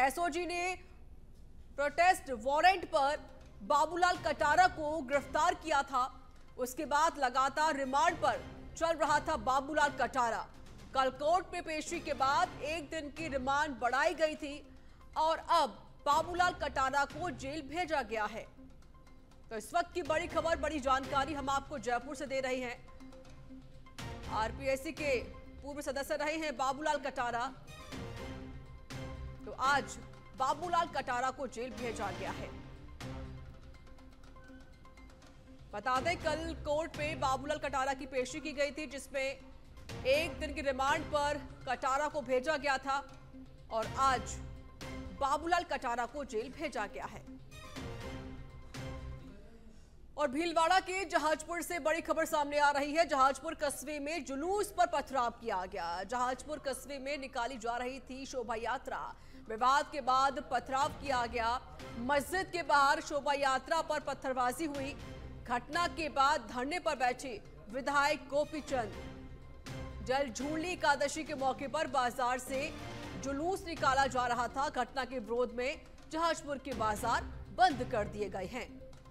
SOG ने protest warrant पर बाबूलाल कटारा को गिरफ्तार किया था। उसके बाद लगातार रिमांड पर चल रहा था बाबूलाल कटारा। कल कोर्ट में पेशी के बाद एक दिन की रिमांड बढ़ाई गई थी और अब बाबूलाल कटारा को जेल भेजा गया है। तो इस वक्त की बड़ी खबर, बड़ी जानकारी हम आपको जयपुर से दे रहे हैं। आरपीएससी के पूर्व सदस्य रहे हैं बाबूलाल कटारा। तो आज बाबूलाल कटारा को जेल भेजा गया है। बता दें, कल कोर्ट में बाबूलाल कटारा की पेशी की गई थी, जिसमें एक दिन की रिमांड पर कटारा को भेजा गया था और आज बाबूलाल कटारा को जेल भेजा गया है। और भीलवाड़ा के जहाजपुर से बड़ी खबर सामने आ रही है। जहाजपुर कस्बे में जुलूस पर पथराव किया गया। जहाजपुर कस्बे में निकाली जा रही थी शोभा यात्रा। विवाद के बाद पथराव किया गया। मस्जिद के बाहर शोभा यात्रा पर पत्थरबाजी हुई। घटना के बाद धरने पर बैठे विधायक गोपी चंद। जल झूली एकादशी के मौके पर बाजार से जुलूस निकाला जा रहा था। घटना के विरोध में जहाजपुर के बाजार बंद कर दिए गए हैं।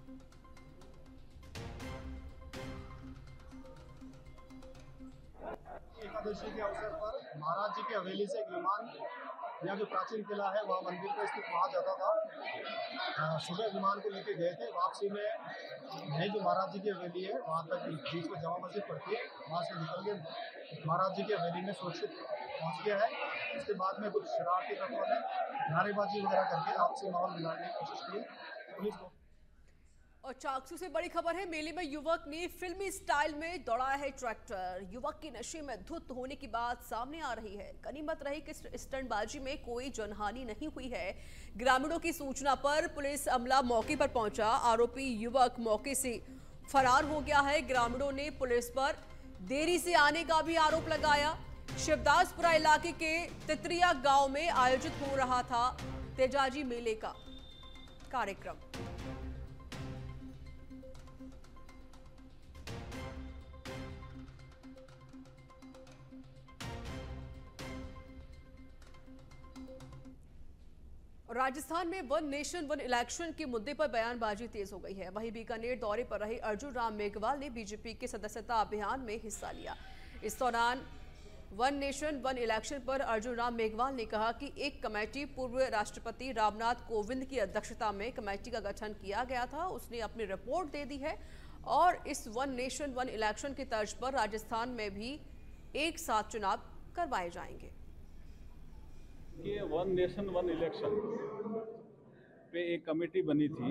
एकादशी के अवसर पर महाराज जी की हवेली से एक विमान, यहाँ जो प्राचीन किला है वहाँ मंदिर पे स्थित वहाँ जाता था। सुबह विमान को लेके गए थे। वापसी में यही जो महाराज जी की हवेली है वहाँ तक बीच में जामा मस्जिद पड़ती है, वहाँ से निकल के महाराज जी की हवेली में सुरक्षित पहुँच गया है। इसके बाद में कुछ शरारती तत्वों ने नारेबाजी वगैरह करके आपसी माहौल बिगाड़ने की कोशिश की। पुलिस को और चाकसू से बड़ी खबर है। मेले में युवक ने फिल्मी स्टाइल में दौड़ाया है ट्रैक्टर। युवक के नशे में धुत होने की बात सामने आ रही है। गनीमत रही कि स्टंटबाजी में कोई जनहानि नहीं हुई है। ग्रामीणों की सूचना पर पुलिस अमला मौके पर पहुंचा। आरोपी युवक मौके से फरार हो गया है। ग्रामीणों ने पुलिस पर देरी से आने का भी आरोप लगाया। शिवदासपुरा इलाके के तितरिया गांव में आयोजित हो रहा था तेजाजी मेले का कार्यक्रम। राजस्थान में वन नेशन वन इलेक्शन के मुद्दे पर बयानबाजी तेज हो गई है। वहीं बीकानेर दौरे पर रहे अर्जुन राम मेघवाल ने बीजेपी के सदस्यता अभियान में हिस्सा लिया। इस दौरान वन नेशन वन इलेक्शन पर अर्जुन राम मेघवाल ने कहा कि एक कमेटी पूर्व राष्ट्रपति रामनाथ कोविंद की अध्यक्षता में कमेटी का गठन किया गया था। उसने अपनी रिपोर्ट दे दी है और इस वन नेशन वन इलेक्शन की तर्ज पर राजस्थान में भी एक साथ चुनाव करवाए जाएंगे। ये वन नेशन वन इलेक्शन पे एक कमेटी बनी थी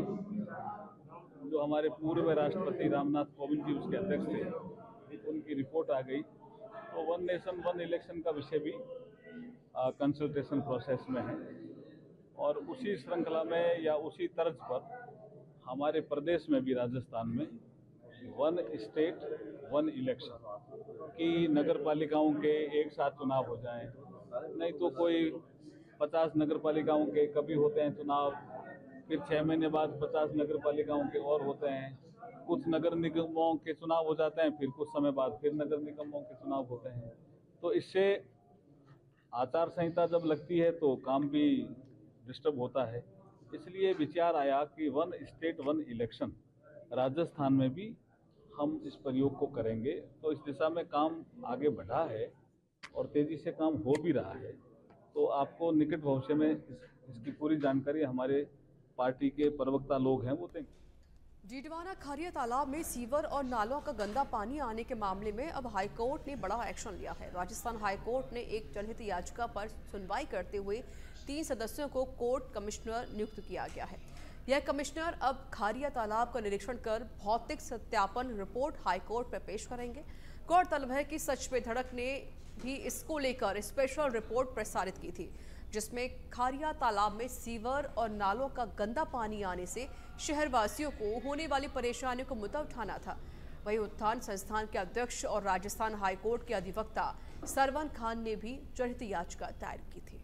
जो हमारे पूर्व राष्ट्रपति रामनाथ कोविंद जी उसके अध्यक्ष थे। उनकी रिपोर्ट आ गई तो वन नेशन वन इलेक्शन का विषय भी कंसल्टेशन प्रोसेस में है और उसी श्रृंखला में या उसी तर्ज पर हमारे प्रदेश में भी राजस्थान में वन स्टेट वन इलेक्शन की नगर पालिकाओं के एक साथ चुनाव हो जाएं। नहीं तो कोई 50 नगर पालिकाओं के कभी होते हैं चुनाव, फिर 6 महीने बाद 50 नगर पालिकाओं के और होते हैं। कुछ नगर निगमों के चुनाव हो जाते हैं, फिर कुछ समय बाद फिर नगर निगमों के चुनाव होते हैं। तो इससे आचार संहिता जब लगती है तो काम भी डिस्टर्ब होता है। इसलिए विचार आया कि one state one election Rajasthan में भी हम इस प्रयोग को करेंगे। तो इस दिशा में काम आगे बढ़ा है और तेजी से काम हो भी रहा है। तो आपको निकट भविष्य में इसकी पूरी जानकारी हमारे पार्टी के प्रवक्ता लोग हैं वो देंगे। डीडवाना खारिया तालाब में सीवर और नालों का गंदा पानी आने के मामले में अब हाईकोर्ट ने बड़ा एक्शन लिया है। राजस्थान हाईकोर्ट ने एक जनहित याचिका पर सुनवाई करते हुए 3 सदस्यों को कोर्ट कमिश्नर नियुक्त किया गया है। यह कमिश्नर अब खारिया तालाब का निरीक्षण कर भौतिक सत्यापन रिपोर्ट हाईकोर्ट में पेश करेंगे। गौरतलब है कि सच पे धड़क ने भी इसको लेकर स्पेशल रिपोर्ट प्रसारित की थी, जिसमें खारिया तालाब में सीवर और नालों का गंदा पानी आने से शहरवासियों को होने वाली परेशानियों को मुद्दा उठाना था। वहीं उत्थान संस्थान के अध्यक्ष और राजस्थान हाईकोर्ट के अधिवक्ता सरवन खान ने भी जनहित याचिका दायर की थी।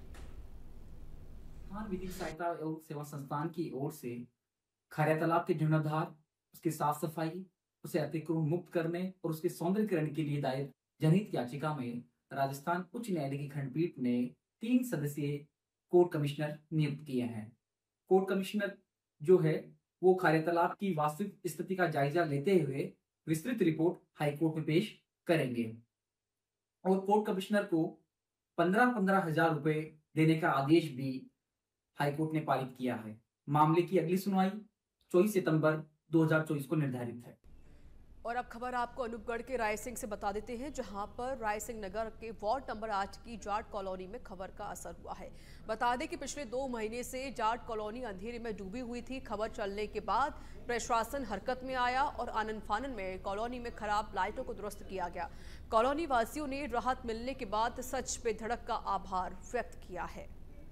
उत्थान विधिक सहायता एवं सेवा संस्थान की ओर से खारिया तालाब के जीर्णोद्धार, उसकी साफ सफाई, उसे अतिक्रमण मुक्त करने और उसके सौंदर्यीकरण के लिए दायर जनहित याचिका में राजस्थान उच्च न्यायालय की खंडपीठ ने 3 सदस्यीय कोर्ट कमिश्नर नियुक्त किए हैं। कोर्ट कमिश्नर जो है वो खारे तालाब की वास्तविक स्थिति का जायजा लेते हुए विस्तृत रिपोर्ट हाईकोर्ट में पेश करेंगे और कोर्ट कमिश्नर को 15-15 हजार रुपए देने का आदेश भी हाईकोर्ट ने पारित किया है। मामले की अगली सुनवाई 24 सितंबर 2024 को निर्धारित है। और अब खबर आपको अनूपगढ़ के रायसिंह से बता देते हैं, जहां पर रायसिंह नगर के वार्ड नंबर 8 की जाट कॉलोनी में खबर का असर हुआ है। बता दें कि पिछले 2 महीने से जाट कॉलोनी अंधेरे में डूबी हुई थी। खबर चलने के बाद प्रशासन हरकत में आया और आनन फानन में कॉलोनी में खराब लाइटों को दुरुस्त किया गया। कॉलोनी वासियों ने राहत मिलने के बाद सच पे धड़क का आभार व्यक्त किया है।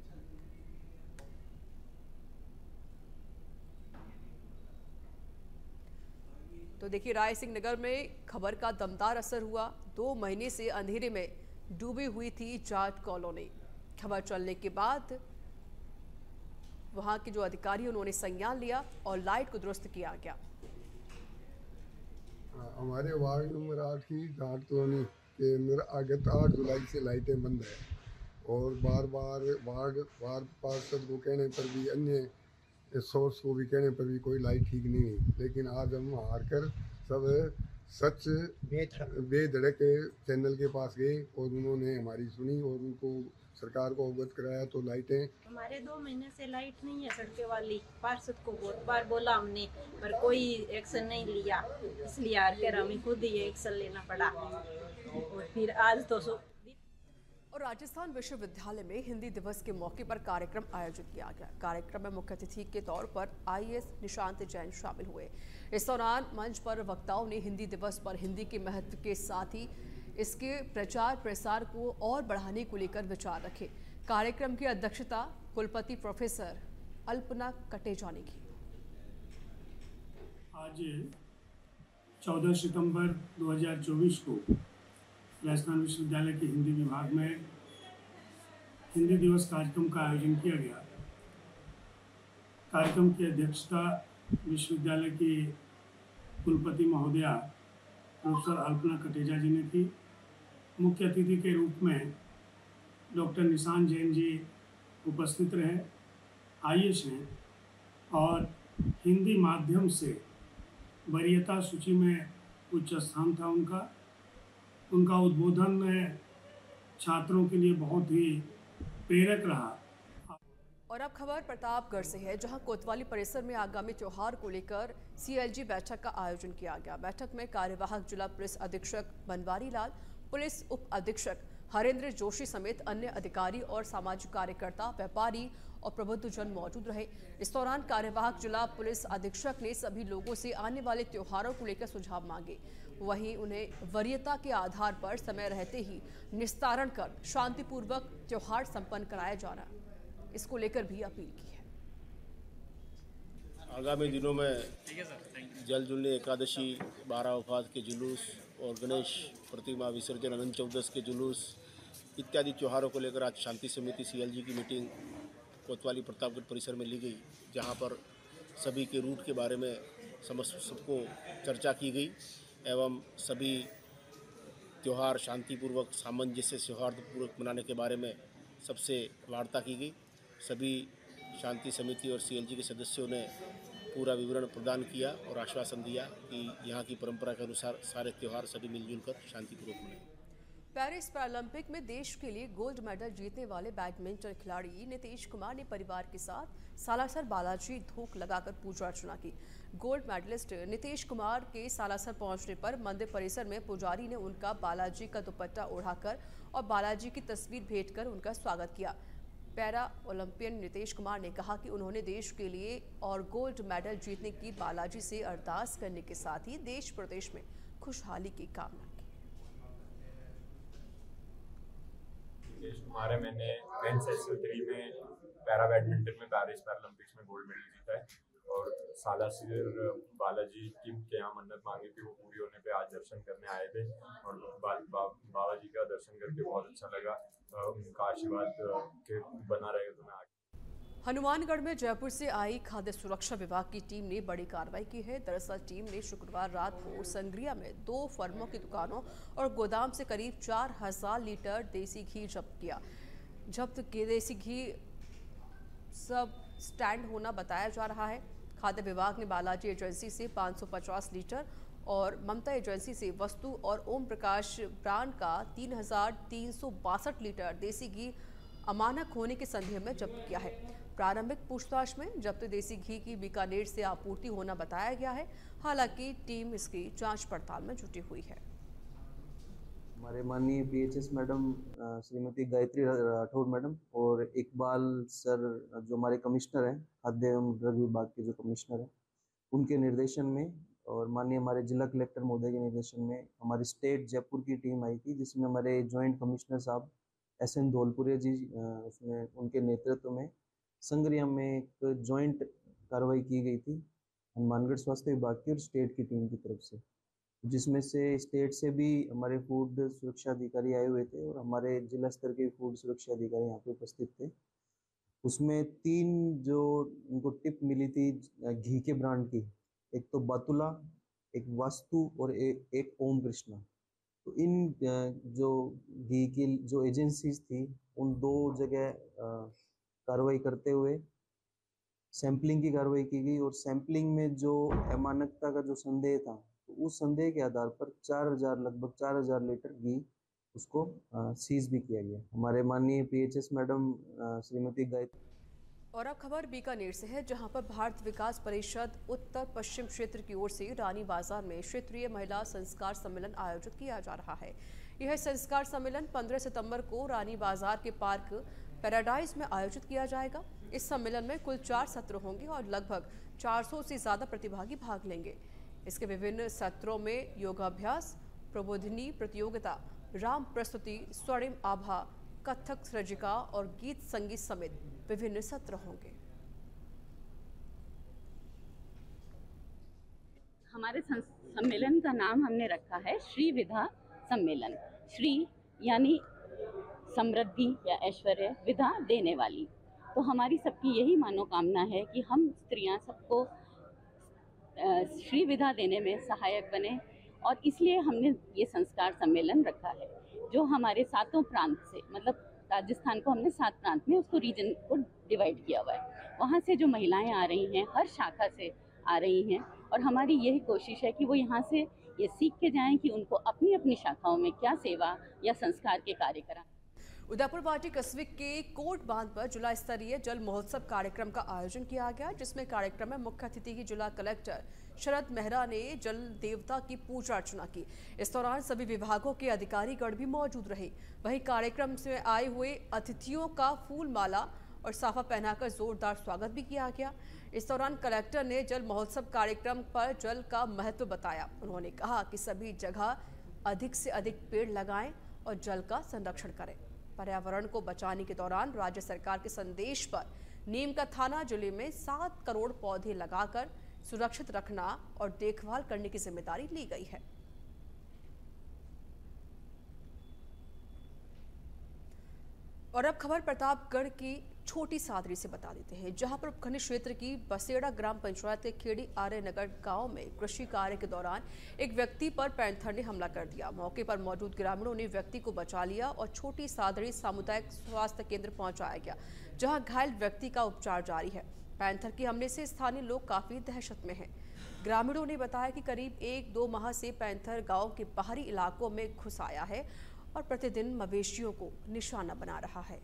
तो देखिए, रायसिंह नगर में खबर का दमदार असर हुआ। 2 महीने से अंधेरे में डूबी हुई थी जाट कॉलोनी। खबर चलने के बाद वहां के जो अधिकारी उन्होंने संज्ञान लिया और लाइट को दुरुस्त किया गया। हमारे वार्ड नंबर 8 की जाट कॉलोनी के अंदर आगे 8 जुलाई से लाइटें बंद है और बार बार वार्ड पार्षद को कहने पर भी, अन्य सोर्स को भी कहने पर भी कोई लाइट ठीक नहीं है। लेकिन आज हम हार कर सब सच बेधड़क चैनल के पास गए और उन्होंने हमारी सुनी और उनको सरकार को अवगत कराया। तो लाइटें हमारे 2 महीने से लाइट नहीं है सड़के वाली। पार्षद को बहुत बार बोला हमने, पर कोई एक्शन नहीं लिया, इसलिए हार कर हमें खुद ही एक्शन लेना पड़ा। और फिर आज तो और राजस्थान विश्वविद्यालय में हिंदी दिवस के मौके पर कार्यक्रम आयोजित किया गया। कार्यक्रम में मुख्य अतिथि के तौर पर IAS निशांत जैन शामिल हुए। इस दौरान मंच पर वक्ताओं ने हिंदी दिवस पर हिंदी के महत्व के साथ ही इसके प्रचार प्रसार को और बढ़ाने को लेकर विचार रखे। कार्यक्रम की अध्यक्षता कुलपति प्रोफेसर अल्पना कटेजा ने की। आज 14 सितंबर 2024 को राजस्थान विश्वविद्यालय के हिंदी विभाग में हिंदी दिवस कार्यक्रम का आयोजन किया गया। कार्यक्रम की अध्यक्षता विश्वविद्यालय की कुलपति महोदया प्रोफेसर अल्पना कटेजा जी ने की। मुख्य अतिथि के रूप में डॉक्टर निशांत जैन जी उपस्थित रहे। IAS हैं और हिंदी माध्यम से वरीयता सूची में उच्च स्थान था उनका उद्बोधन में छात्रों के लिए बहुत ही प्रेरक रहा। और अब खबर प्रतापगढ़ से है, जहां कोतवाली परिसर में आगामी त्योहार को लेकर CLG बैठक का आयोजन किया गया। बैठक में कार्यवाहक जिला पुलिस अधीक्षक बनवारी लाल, पुलिस उप अधीक्षक हरेंद्र जोशी समेत अन्य अधिकारी और सामाजिक कार्यकर्ता, व्यापारी और प्रबुद्धजन मौजूद रहे। इस दौरान कार्यवाहक जिला पुलिस अधीक्षक ने सभी लोगों से आने वाले त्योहारों को लेकर सुझाव मांगे। वहीं उन्हें वरीयता के आधार पर समय रहते ही निस्तारण कर शांतिपूर्वक त्योहार संपन्न कराया जाना, इसको लेकर भी अपील की है। आगामी दिनों में जल जुलने एकादशी, 12 वफात के जुलूस और गणेश प्रतिमा विसर्जन, अनंत चौदस के जुलूस इत्यादि त्योहारों को लेकर आज शांति समिति CLG की मीटिंग कोतवाली प्रतापगढ़ परिसर में ली गई, जहां पर सभी के रूट के बारे में सबको चर्चा की गई एवं सभी त्यौहार शांतिपूर्वक, सामंजस्य, सौहार्दपूर्वक मनाने के बारे में सबसे वार्ता की गई। सभी शांति समिति और CLG के सदस्यों ने पूरा विवरण प्रदान किया और आश्वासन दिया कि यहाँ की परंपरा के अनुसार सारे त्यौहार सभी मिलजुल कर शांतिपूर्वक मनाएं। पेरिस पैरालंपिक में देश के लिए गोल्ड मेडल जीतने वाले बैडमिंटन खिलाड़ी नीतीश कुमार ने परिवार के साथ सालासर बालाजी धूक लगाकर पूजा अर्चना की। गोल्ड मेडलिस्ट नीतीश कुमार के सालासर पहुंचने पर मंदिर परिसर में पुजारी ने उनका बालाजी का दुपट्टा ओढ़ाकर और बालाजी की तस्वीर भेंट कर उनका स्वागत किया। पैरा ओलंपियन नीतीश कुमार ने कहा कि उन्होंने देश के लिए और गोल्ड मेडल जीतने की बालाजी से अरदास करने के साथ ही देश प्रदेश में खुशहाली की कामना की। नीतीश कुमार है, मैंने मेंस SL3 में पैरा बैडमिंटन में पेरिस पैरालंपिक्स में गोल्ड मेडल जीता है और सालासर बालाजी की यहाँ मन्नत मांगी थी, वो पूरी होने पे आज दर्शन करने आए थे और बाबा जी का दर्शन करके बहुत अच्छा लगा। उनका आशीर्वाद के बना रहे तो मैं आगे। हनुमानगढ़ में जयपुर से आई खाद्य सुरक्षा विभाग की टीम ने बड़ी कार्रवाई की है। दरअसल टीम ने शुक्रवार रात को संग्रिया में 2 फर्मों की दुकानों और गोदाम से करीब 4000 लीटर देसी घी जब्त किया। जब्त देसी घी सब स्टैंड होना बताया जा रहा है। खाद्य विभाग ने बालाजी एजेंसी से 550 लीटर और ममता एजेंसी से वस्तु और ओम प्रकाश ब्रांड का 3,362 लीटर देसी घी अमानक होने के संदेह में जब्त किया है। प्रारंभिक पूछताछ में जब्त देसी घी की बीकानेर से आपूर्ति होना बताया गया है। हालांकि टीम इसकी जांच पड़ताल में जुटी हुई है। हमारे माननीय PHS madam Shrimati Gayatri Rathore madam और इकबाल सर जो हमारे कमिश्नर हैं, खाद्य एवं ड्रग विभाग के जो कमिश्नर हैं, उनके निर्देशन में और माननीय हमारे जिला कलेक्टर महोदय के निर्देशन में हमारी स्टेट जयपुर की टीम आई थी, जिसमें हमारे जॉइंट कमिश्नर साहब SN धौलपुरिया जी उसमें उनके नेतृत्व में संग्रिया में एक जॉइंट कार्रवाई की गई थी हनुमानगढ़ स्वास्थ्य विभाग की और स्टेट की टीम की तरफ से, जिसमें से स्टेट से भी हमारे फूड सुरक्षा अधिकारी आए हुए थे और हमारे जिला स्तर के फूड सुरक्षा अधिकारी यहाँ पे उपस्थित थे। उसमें 3 जो उनको टिप मिली थी घी के ब्रांड की, एक तो बातुला, एक वास्तु और एक ओम कृष्णा। तो इन जो घी की जो एजेंसीज थी उन 2 जगह कार्रवाई करते हुए सैंपलिंग की कार्रवाई की गई और सैंपलिंग में जो अमानकता का जो संदेह था, तो उस संदेह के आधार पर लगभग 4,000 लीटर घी उसको सीज भी किया गया। हमारे माननीय पीएचएस मैडम श्रीमती गायत्री। और अब खबर बीकानेर से है, जहां पर भारत विकास परिषद उत्तर पश्चिम क्षेत्र की ओर से रानी बाजार में क्षेत्रीय महिला संस्कार सम्मेलन आयोजित किया जा रहा है। यह संस्कार सम्मेलन 15 सितंबर को रानी बाजार के पार्क पैराडाइज में आयोजित किया जाएगा। इस सम्मेलन में कुल 4 सत्र होंगे और लगभग 400 से ज्यादा प्रतिभागी भाग लेंगे। इसके विभिन्न सत्रों में योगाभ्यास, प्रबोधिनी प्रतियोगिता, राम प्रस्तुति, स्वर्णिम आभा, कथक सृजिका और गीत संगीत समेत विभिन्न सत्र होंगे। हमारे सम्मेलन का नाम हमने रखा है श्री विधा सम्मेलन। श्री यानी समृद्धि या ऐश्वर्य, विधा देने वाली। तो हमारी सबकी यही मनोकामना है कि हम स्त्रियां सबको श्री विधा देने में सहायक बने और इसलिए हमने ये संस्कार सम्मेलन रखा है, जो हमारे 7 प्रांत से, मतलब राजस्थान को हमने 7 प्रांत में उसको रीजन को डिवाइड किया हुआ है। वहाँ से जो महिलाएं आ रही हैं, हर शाखा से आ रही हैं और हमारी यही कोशिश है कि वो यहाँ से ये सीख के जाएं कि उनको अपनी अपनी शाखाओं में क्या सेवा या संस्कार के कार्य कराएं। उदयपुर पार्टी कस्बे के कोट बांध पर जिला स्तरीय जल महोत्सव कार्यक्रम का आयोजन किया गया, जिसमें कार्यक्रम में मुख्य अतिथि की जिला कलेक्टर शरद मेहरा ने जल देवता की पूजा अर्चना की। इस दौरान सभी विभागों के अधिकारीगण भी मौजूद रहे। वहीं कार्यक्रम से आए हुए अतिथियों का फूल माला और साफा पहनाकर जोरदार स्वागत भी किया गया। इस दौरान कलेक्टर ने जल महोत्सव कार्यक्रम पर जल का महत्व बताया। उन्होंने कहा कि सभी जगह अधिक से अधिक पेड़ लगाएं और जल का संरक्षण करें। पर्यावरण को बचाने के दौरान राज्य सरकार के संदेश पर नीम का थाना जिले में 7 करोड़ पौधे लगाकर सुरक्षित रखना और देखभाल करने की जिम्मेदारी ली गई है। और अब खबर प्रतापगढ़ की छोटी सादरी से बता देते हैं, जहां पर उपखंड क्षेत्र की बसेड़ा ग्राम पंचायत के खेड़ी आर्य नगर गांव में कृषि कार्य के दौरान एक व्यक्ति पर पैंथर ने हमला कर दिया। मौके पर मौजूद ग्रामीणों ने व्यक्ति को बचा लिया और छोटी सादरी सामुदायिक स्वास्थ्य केंद्र पहुंचाया गया, जहां घायल व्यक्ति का उपचार जारी है। पैंथर के हमले से स्थानीय लोग काफी दहशत में हैं। ग्रामीणों ने बताया कि करीब 1-2 माह से पैंथर गाँव के बाहरी इलाकों में घुस आया है और प्रतिदिन मवेशियों को निशाना बना रहा है।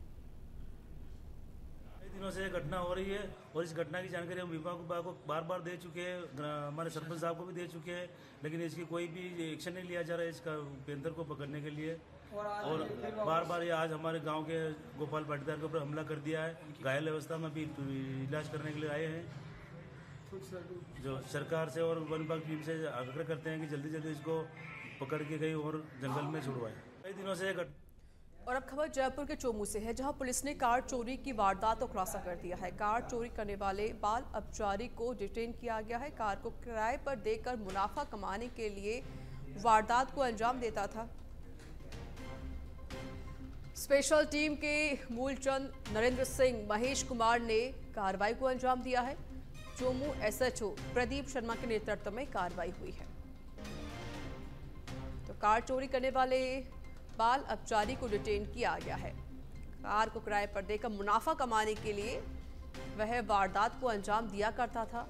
दिनों से घटना हो रही है और इस घटना की जानकारी हम विभाग को बार बार दे चुके हैं, हमारे सरपंच साहब को भी दे चुके हैं, लेकिन इसकी कोई भी एक्शन नहीं लिया जा रहा है इसका पैंथर को पकड़ने के लिए। और बार बार ये आज हमारे गांव के गोपाल पाटीदार के ऊपर हमला कर दिया है। घायल अवस्था में भी इलाज करने के लिए आए हैं। जो सरकार से और वन विभाग टीम से आग्रह करते हैं कि जल्दी जल्दी इसको पकड़ के गई और जंगल में छुड़वाए। कई दिनों से और अब खबर जयपुर के चोमू से है, जहां पुलिस ने कार चोरी की वारदात को खुलासा कर दिया है। कार चोरी करने वाले बाल अपचारी को डिटेन किया गया है। कार को किराए पर देकर मुनाफा कमाने के लिए वारदात को अंजाम देता था। स्पेशल टीम के मूलचंद, नरेंद्र सिंह, महेश कुमार ने कार्रवाई को अंजाम दिया है। चोमू SHO प्रदीप शर्मा के नेतृत्व में कार्रवाई हुई है। तो कार चोरी करने वाले बाल अपचारी को डिटेन किया गया है। कार को किराए पर देकर मुनाफा कमाने के लिए वह वारदात को अंजाम दिया करता था।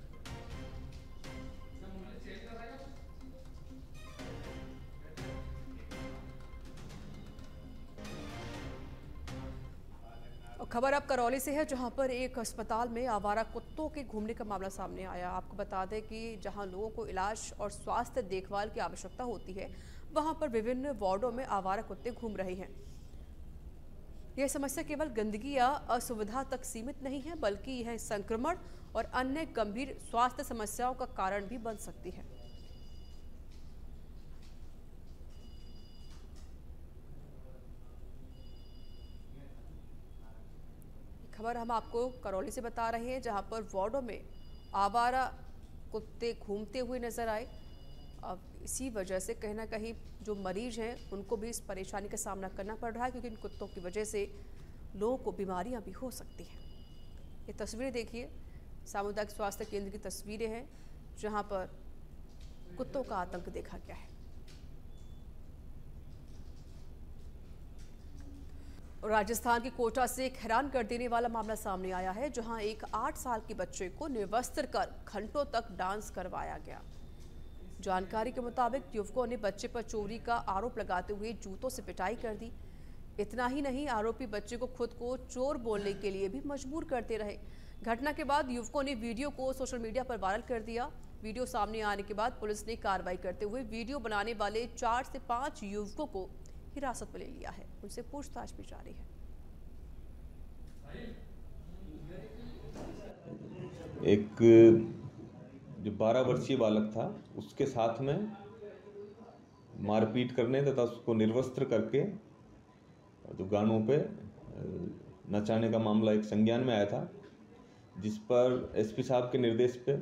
खबर अब करौली से है, जहां पर एक अस्पताल में आवारा कुत्तों के घूमने का मामला सामने आया। आपको बता दें कि जहां लोगों को इलाज और स्वास्थ्य देखभाल की आवश्यकता होती है, वहां पर विभिन्न वार्डों में आवारा कुत्ते घूम रहे हैं। यह समस्या केवल गंदगी या असुविधा तक सीमित नहीं है, बल्कि यह संक्रमण और अन्य गंभीर स्वास्थ्य समस्याओं का कारण भी बन सकती है। खबर हम आपको करौली से बता रहे हैं, जहां पर वार्डों में आवारा कुत्ते घूमते हुए नजर आए। अब इसी वजह से कहीं ना कहीं जो मरीज हैं उनको भी इस परेशानी का सामना करना पड़ रहा है, क्योंकि इन कुत्तों की वजह से लोगों को बीमारियां भी हो सकती हैं। ये तस्वीरें देखिए, सामुदायिक स्वास्थ्य केंद्र की तस्वीरें हैं, जहां पर कुत्तों का आतंक देखा गया है। राजस्थान के कोटा से एक हैरान कर देने वाला मामला सामने आया है, जहां एक 8 साल के बच्चे को निर्वस्त्र कर घंटों तक डांस करवाया गया। जानकारी के मुताबिक युवकों ने बच्चे पर चोरी का आरोप लगाते हुए जूतों से पिटाई कर दी। इतना ही नहीं, आरोपी बच्चे को खुद को चोर बोलने के लिए भी मजबूर करते रहे। घटना के बाद युवकों ने वीडियो को सोशल मीडिया पर वायरल कर दिया। वीडियो सामने आने के बाद पुलिस ने कार्रवाई करते हुए वीडियो बनाने वाले 4 से 5 युवकों को हिरासत में ले लिया है। उनसे पूछताछ भी जारी है। एक जो 12 वर्षीय बालक था, उसके साथ में मारपीट करने तथा उसको निर्वस्त्र करके जो गानों पे नचाने का मामला एक संज्ञान में आया था, जिस पर एसपी साहब के निर्देश पे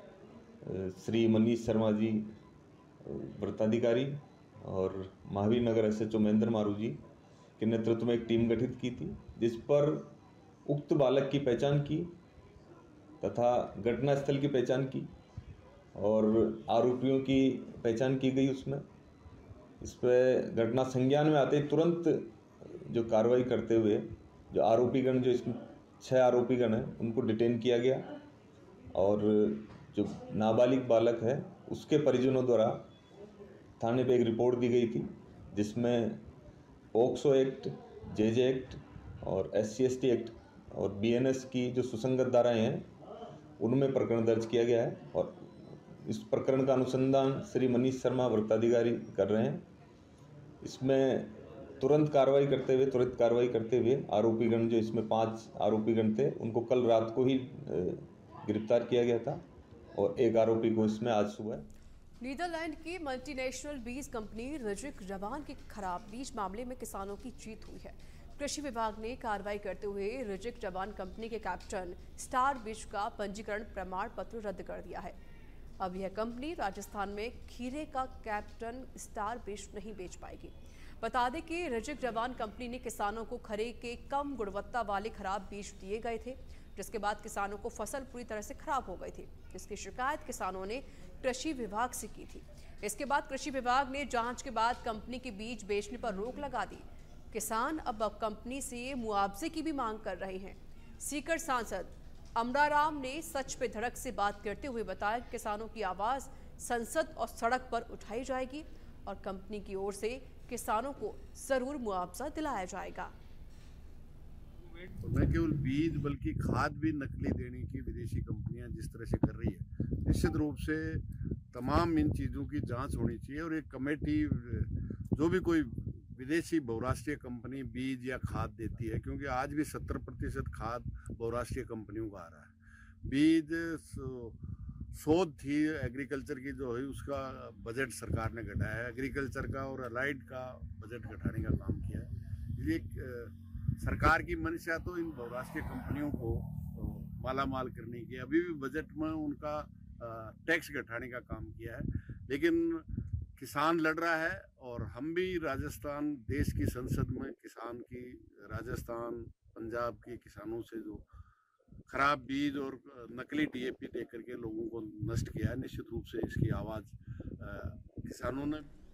श्री मनीष शर्मा जी व्रताधिकारी और महावीर नगर एसएचओ महेंद्र मारू जी के नेतृत्व में एक टीम गठित की थी, जिस पर उक्त बालक की पहचान की तथा घटनास्थल की पहचान की और आरोपियों की पहचान की गई। उसमें इस पर घटना संज्ञान में आते ही तुरंत जो कार्रवाई करते हुए जो आरोपीगण, जो इसमें 6 आरोपीगण हैं, उनको डिटेन किया गया और जो नाबालिग बालक है उसके परिजनों द्वारा थाने पे एक रिपोर्ट दी गई थी, जिसमें पोक्सो एक्ट, जेजे एक्ट और SC/ST एक्ट और BNS की जो सुसंगत धाराएं हैं उनमें प्रकरण दर्ज किया गया है। और इस प्रकरण का अनुसंधान श्री मनीष शर्मा व्रताधिकारी कर रहे हैं। इसमें त्वरित कार्रवाई करते हुए आरोपीगण, जो इसमें 5 आरोपीगण थे, उनको कल रात को ही गिरफ्तार किया गया था और एक आरोपी को इसमें आज सुबह। नीदरलैंड की मल्टीनेशनल बीज कंपनी रिजिक जवान के खराब बीज मामले में किसानों की जीत हुई है। कृषि विभाग ने कार्रवाई करते हुए रिजिक जवान कंपनी के कैप्टन स्टार बीज का पंजीकरण प्रमाण पत्र रद्द कर दिया है। अब यह कंपनी राजस्थान में खीरे का कैप्टन स्टार बीज नहीं बेच पाएगी। बता दें कि रिजिक जवान कंपनी ने किसानों को खरे के कम गुणवत्ता वाले खराब बीज दिए गए थे, जिसके बाद किसानों को फसल पूरी तरह से खराब हो गई थी, जिसकी शिकायत किसानों ने कृषि विभाग से की थी। इसके बाद कृषि विभाग ने जांच के बाद कंपनी के बीज बेचने पर रोक लगा दी। किसान अब कंपनी से मुआवजे की भी मांग कर रहे हैं। सीकर सांसद अमराराम ने सच पे धड़क से बात करते हुए बताया कि किसानों की आवाज संसद और सड़क पर उठाई जाएगी और कंपनी की ओर से किसानों को जरूर मुआवजा दिलाया जाएगा। न केवल बीज बल्कि खाद भी नकली देने की विदेशी कंपनियां जिस तरह से कर रही है, निश्चित रूप से तमाम इन चीज़ों की जांच होनी चाहिए और एक कमेटी, जो भी कोई विदेशी बहुराष्ट्रीय कंपनी बीज या खाद देती है, क्योंकि आज भी 70% खाद बहुराष्ट्रीय कंपनियों का आ रहा है। बीज शोध थी एग्रीकल्चर की जो है, उसका बजट सरकार ने घटाया है, एग्रीकल्चर का और अलाइड का बजट घटाने का काम किया है। ये सरकार की मंशा तो इन बहुराष्ट्रीय कंपनियों को मालामाल करने की, अभी भी बजट में उनका टैक्स घटाने का काम किया है, लेकिन किसान लड़ रहा है और हम भी राजस्थान देश की संसद में किसान की, राजस्थान पंजाब के किसानों से जो खराब बीज और नकली DAP दे करके लोगों को नष्ट किया है, निश्चित रूप से इसकी आवाज़ किसानों ने